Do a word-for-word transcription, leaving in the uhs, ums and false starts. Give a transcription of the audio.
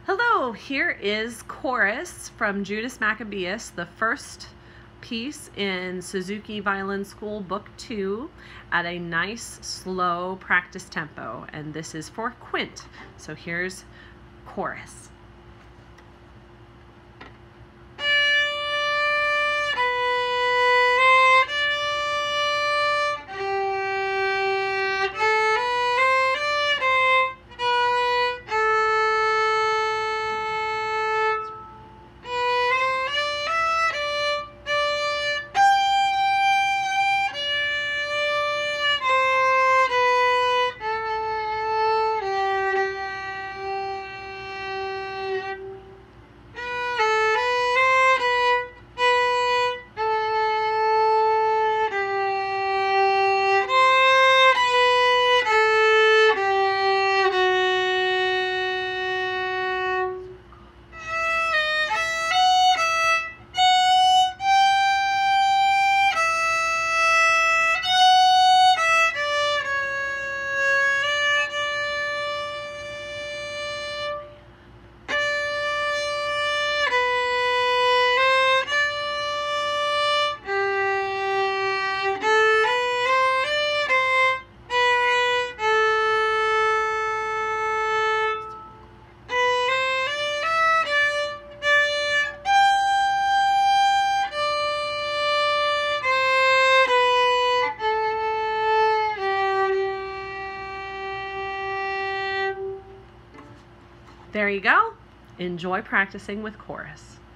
Hello, here is Chorus from Judas Maccabeus, the first piece in Suzuki Violin School Book two at a nice, slow practice tempo. And this is for quint. So here's Chorus. There you go. Enjoy practicing with Chorus.